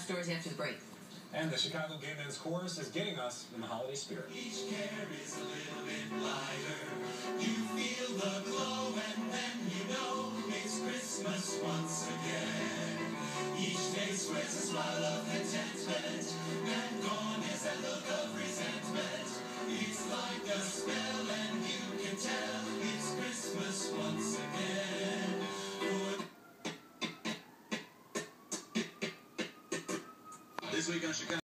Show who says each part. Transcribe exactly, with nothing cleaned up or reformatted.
Speaker 1: craft stories after the break.
Speaker 2: And the Chicago Gay Men's Chorus is getting us in the holiday spirit.
Speaker 3: Each care is a little bit lighter. You feel the glow and then you know it's Christmas once again. Each day spreads a smile of contentment, and gone is that look of resentment. It's like a spell and you can tell it's Christmas once again. For this week on Chicago.